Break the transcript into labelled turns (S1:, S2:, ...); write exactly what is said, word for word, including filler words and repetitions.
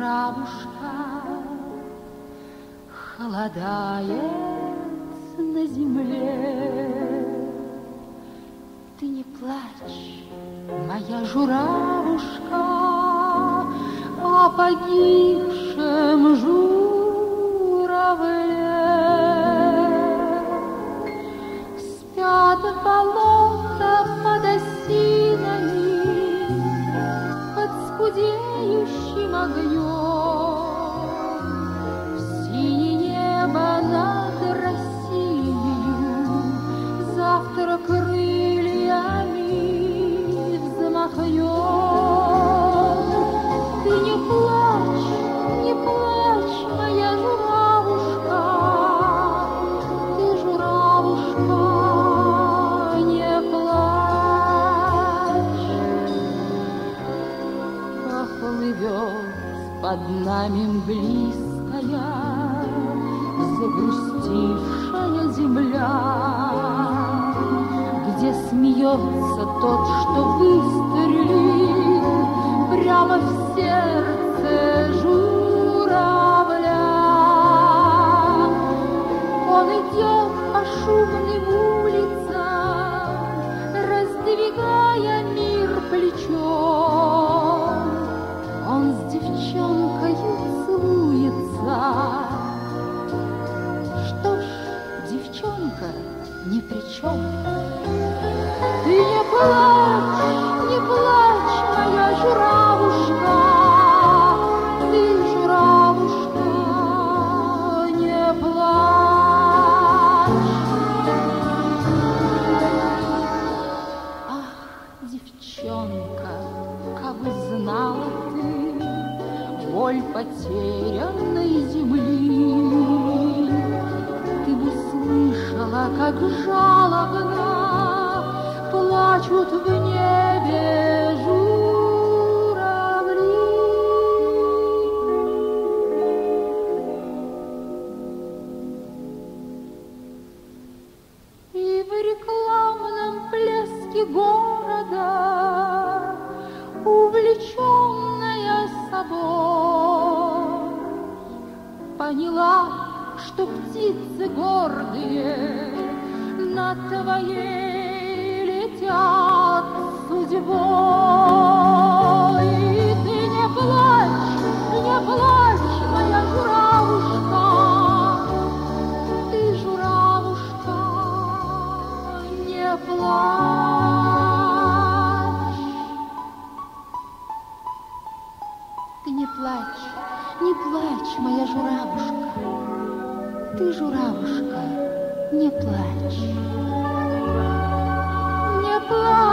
S1: журавушка, холодает на земле. Ты не плачь, моя журавушка, о погибшем журавле. Спят болота под осинами, под скудеющим огнем. Синее небо над Россией завтра крыльями взмахнет. Ты не плачь, не плачь, моя журавушка, ты, журавушка, не плачь. Поплывет под нами мглистая, загрустившая земля, где смеется тот, что выстрелил прямо в сердце журавля. Он идет по шумным улицам, раздвигая мир плечом. Он с девчонкою целуется. Что ж, девчонка ни при чем. Ты не плачь, не плачь, моя журавушка, ты, журавушка, не плачь. Ах, девчонка, как бы знала ты боль потерянной земли, ты бы слышала, как жалобно плачут в небе журавли. И в рекламном блеске города, увлеченная собой, поняла, что птицы гордые над твоей летят судьбой. И ты не плачь, не плачь, моя журавушка, ты, журавушка, не плачь. Ты не плачь, не плачь, моя журавушка, ты, журавушка, не плачь. Не плачь.